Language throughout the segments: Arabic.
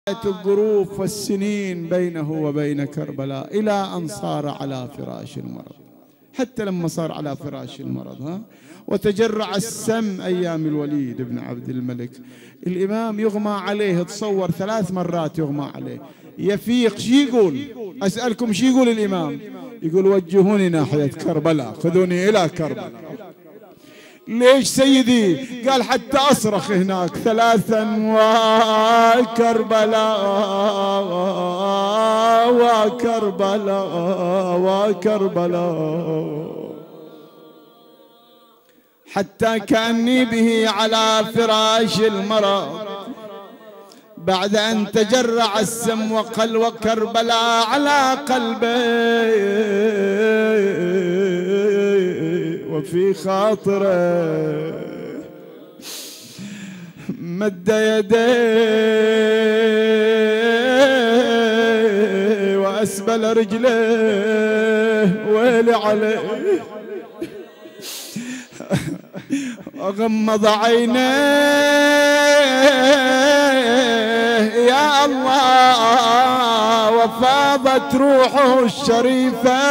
الظروف والسنين بينه وبين كربلاء إلى أن صار على فراش المرض. حتى لما صار على فراش المرض وتجرع السم أيام الوليد بن عبد الملك، الإمام يغمى عليه، تصور 3 مرات يغمى عليه، يفيق. شي يقول؟ أسألكم شي يقول الإمام؟ يقول وجهوني ناحية كربلاء، خذوني إلى كربلاء. ليش سيدي؟ قال حتى أصرخ هناك 3 وكربلاء وكربلاء وكربلاء، حتى كأني به على فراش المرض بعد أن تجرع السم وقل وكربلاء على قلبي وفي خاطره مد يديه وأسبل رجليه ويلي عليه، وغمض عينيه يا الله وفاضت روحه الشريفة.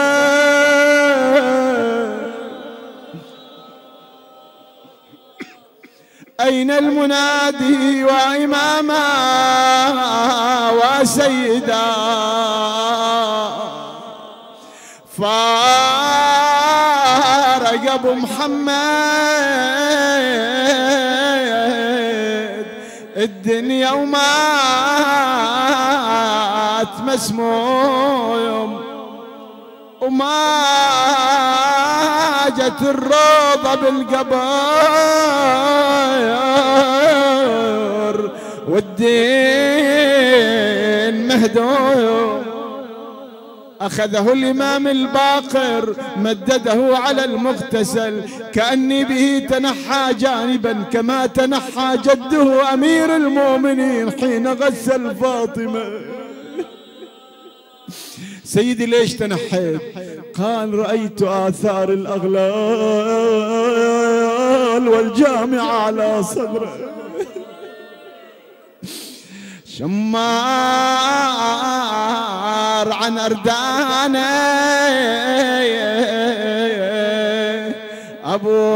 أين المنادي وإماما وسيدا؟ فارق أبو محمد الدنيا ومات مسموم، وما جت الروضة بالقبر والدين مهدوم. أخذه الإمام الباقر مدده على المغتسل كأني به تنحى جانبا كما تنحى جده أمير المؤمنين حين غسل فاطمة. سيدي ليش تنحيت؟ قال رأيت آثار الأغلال والجامعة على صدره. شمار عن أردانه أبو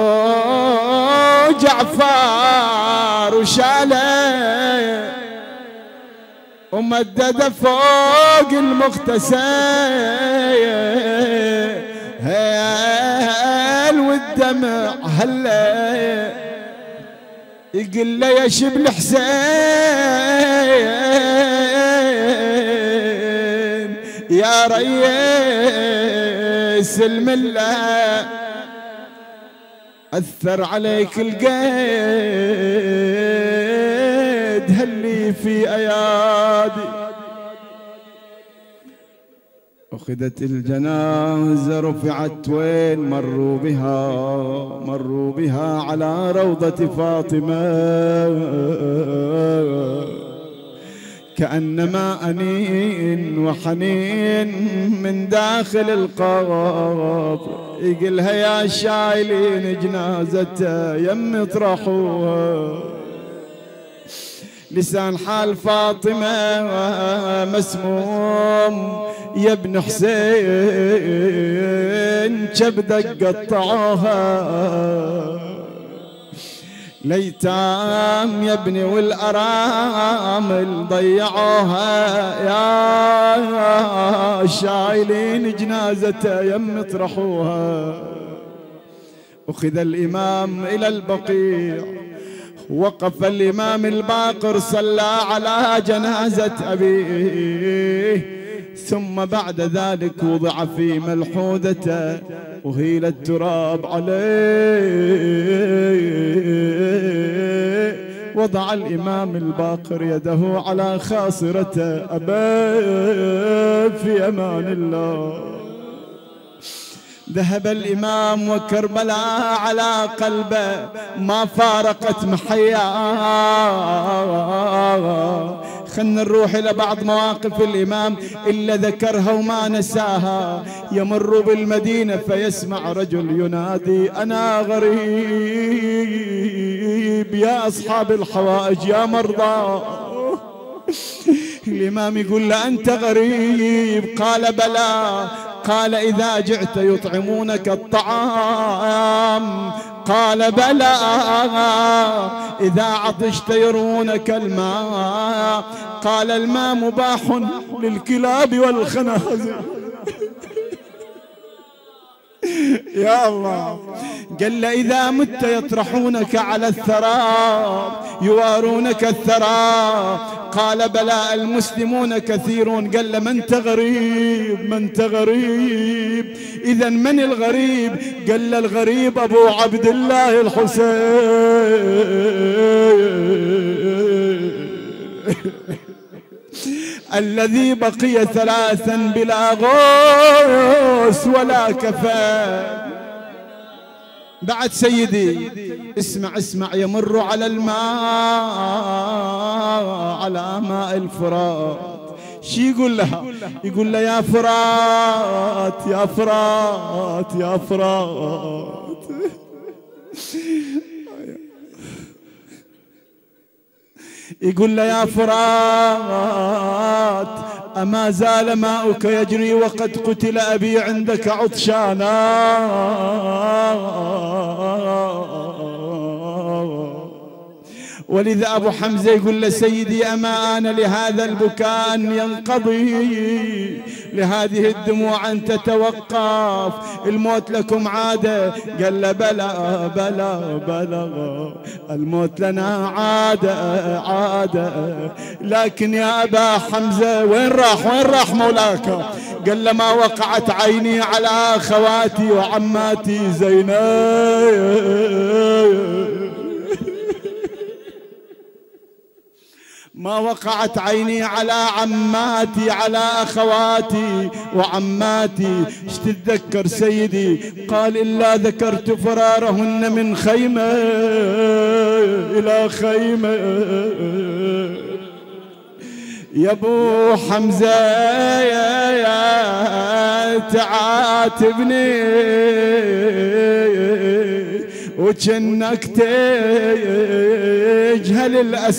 جعفر وشاله ومدد فوق المغتسل والدمع هلا يقول له يا شبل حسين يا ريس المله أثر عليك القيد هلي في أيادي. أخذت الجنازة رفعت وين مروا بها على روضة فاطمة كأنما أنين وحنين من داخل القبر. يقلها يا شايلين جنازته يم اطرحوها. لسان حال فاطمة مسموم يا ابن حسين كبدك قطعوها. ليتام يا ابني والأرامل ضيعوها يا شايلين جنازته يم اطرحوها. أخذ الإمام إلى البقيع، وقف الإمام الباقر صلى على جنازة أبيه، ثم بعد ذلك وضع في ملحودته وهيل التراب عليه. وضع الإمام الباقر يده على خاصرته أبا في أمان الله. ذهب الإمام وكربلاء على قلبه ما فارقت محياه. خلنا نروح إلى بعض مواقف الإمام إلا ذكرها وما نساها. يمر بالمدينة فيسمع رجل ينادي أنا غريب يا أصحاب الحوائج يا مرضى. الإمام يقول له أنت غريب. قال بلى. قال إذا جئت يطعمونك الطعام. قال بلى. إذا عطشت يرونك الماء. قال الماء مباح للكلاب والخنازير. يا الله. قال له إذا مت يطرحونك على الثرى يوارونك الثرى. قال بلى المسلمون كثيرون. قال له من تغريب من تغريب. إذا من الغريب؟ قال له الغريب أبو عبد الله الحسين الذي بقي 3 بلا غوث ولا كفن. بعد سيدي اسمع اسمع. يمر على الماء على ماء الفرات. شي يقول لها؟ يقول له يا فرات يا فرات يا فرات. يقول له يا فرات أما زال ماؤك يجري وقد قتل أبي عندك عطشانا. ولذا أبو حمزة يقول له سيدي أما آن لهذا البكاء أن ينقضي، لهذه الدموع أن تتوقف، الموت لكم عادة. قال له بلى بلى بلى الموت لنا عادة عادة، لكن يا أبا حمزة وين راح مولاك؟ قال له ما وقعت عيني على خواتي وعماتي زينب، ما وقعت عيني على عماتي على أخواتي وعماتي. ايش تتذكر سيدي؟ قال إلا ذكرت فرارهن من خيمة إلى خيمة. يا ابو حمزة يا تعاتبني وجنك تجهل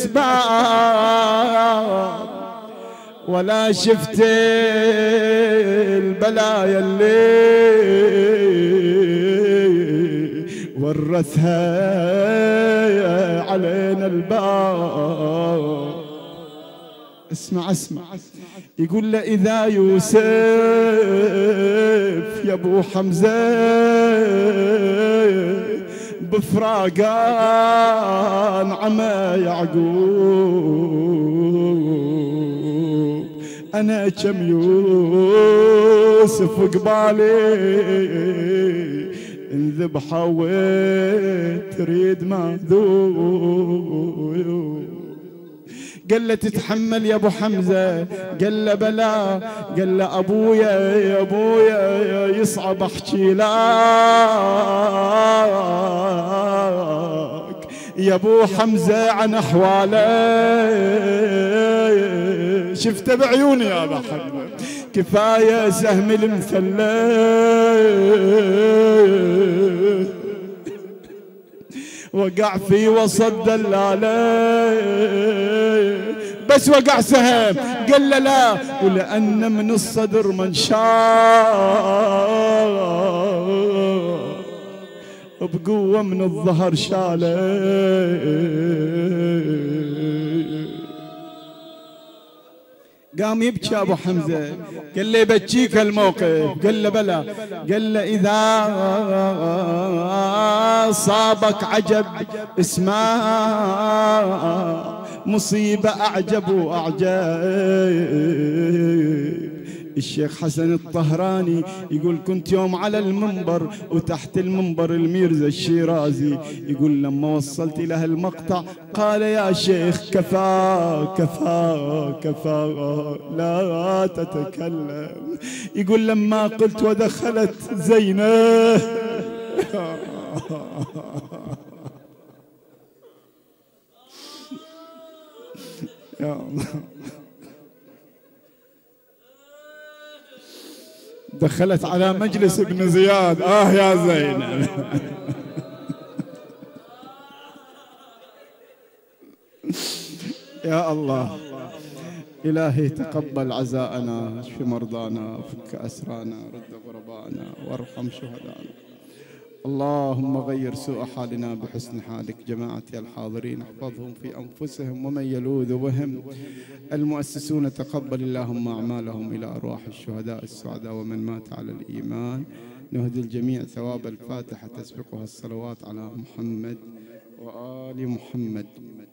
الأسباب، ولا شفت البلايا اللي ورثها علينا الباب. اسمع اسمع، يقول له إذا يوسف يا ابو حمزة بفراقان عمى يعقوب، أنا كم يوسف قبالي انذبحه وتريد ما ذوب. قال له تتحمل يا ابو حمزه؟ قال له بلا. قال له ابويا يا ابويا يصعب احكي لك يا ابو حمزه عن احواله، شفته بعيوني يا ابو حمزه، كفايه سهم المثلث وقع في وسط دلاله، بس وقع سهم. قال له لا، ولأن من الصدر من شاء بقوة من الظهر شاله. قام يبكي ابو حمزه. قال له يبكيك الموقف؟ قال له بلى. قال له اذا صابك عجب اسمع مصيبه اعجب واعجب. الشيخ حسن الطهراني يقول كنت يوم على المنبر وتحت المنبر الميرزا الشيرازي، يقول لما وصلت له المقطع قال يا شيخ كفى كفى كفى لا تتكلم. يقول لما قلت ودخلت زينب يا الله دخلت على مجلس ابن زياد. يا زينب يا الله. إلهي تقبل عزاءنا، اشف مرضانا، فك أسرانا، رد غربانا، وارحم شهدانا. اللهم غير سوء حالنا بحسن حالك. جماعتي الحاضرين احفظهم في أنفسهم ومن يلوذ بهم. المؤسسون تقبل اللهم أعمالهم إلى أرواح الشهداء السعداء ومن مات على الإيمان. نهدي الجميع ثواب الفاتحة تسبقها الصلوات على محمد وآل محمد.